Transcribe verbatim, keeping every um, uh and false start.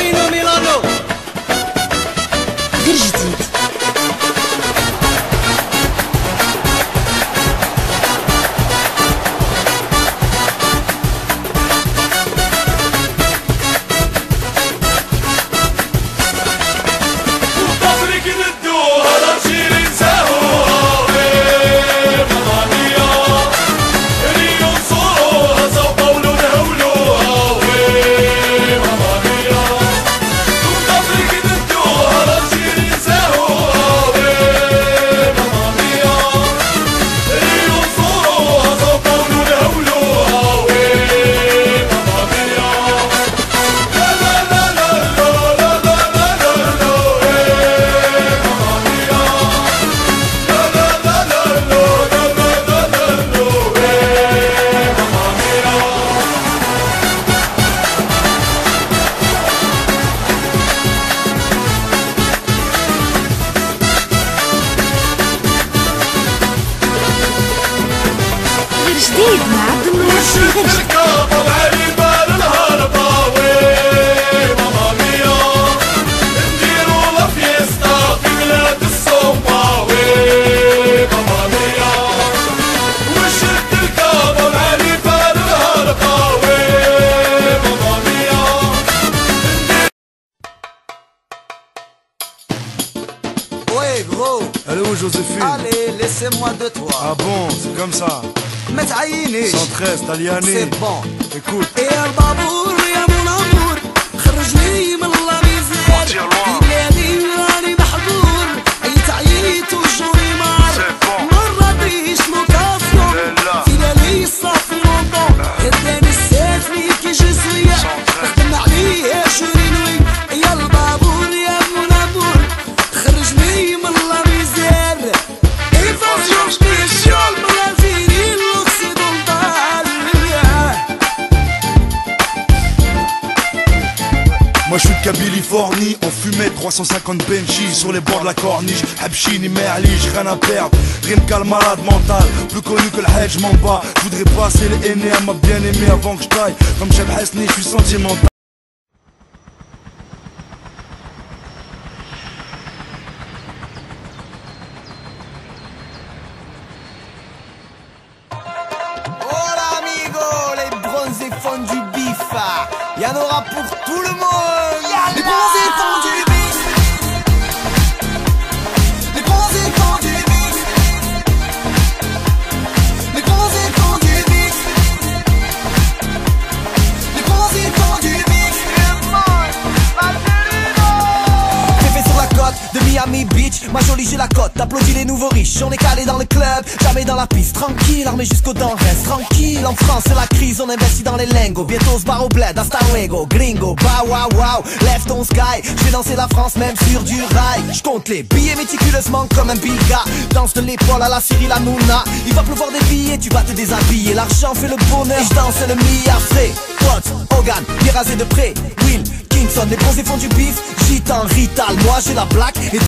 وينو ميلانو غير جديد. جديد مع عبد الناصر غير جديد. Ouais gros. Elle est où Joséphine? Allez, laissez-moi de toi. Ah bon, c'est comme ça. متعينيش cent treize, Taliani. C'est bon. Écoute. يا البابور يا منامور خرجني من اللاميزير في بلادي راني محظور عيت عييت وجوري مار ما راضيش لوكاسيون في بالي صافي لونطون هداني السافري كي جزوية نخدم عليه جوري نوي يا البابور يا منامور خرجني من اللاميزير ايفازيون سبيسيال Moi je suis de Californie, on fumait trois cent cinquante Benji sur les bords de la corniche. Habchini, Merli, j'ai rien à perdre. Rimka le malade mental, plus connu que le hedge m'en bas. Je voudrais passer les aînés à ma bien-aimée avant que je taille. Comme Cheb Hasni, je suis sentimental. Hola amigo, les bronzés font du bif. Il y en aura pour tout le monde. Les bronzés font du bif. Les bronzés font du bif. Les bronzés font du bif. Les bronzés font du bif. Fait sur la côte de Miami Beach, ma jolie j'ai la cote, t'applaudis les nouveaux riches, on est calé dans le club, jamais dans la piste, tranquille, armé jusqu'aux dents, reste tranquille, en France c'est la crise, on investit dans les lingots, bientôt se barre au bled, hasta luego, gringo, bah wow wow, lève ton sky, je vais danser la France même sur du rail, je compte les billets méticuleusement comme un biga, danse de l'épaule à la Cyril Hanouna, il va pleuvoir des billets, tu vas te déshabiller, l'argent fait le bonheur, je danse le milliard frais, Watts, Hogan, bien rasé de près, Will, Kingston, les bronzés font du bif, gitan, rital, moi j'ai la blague, et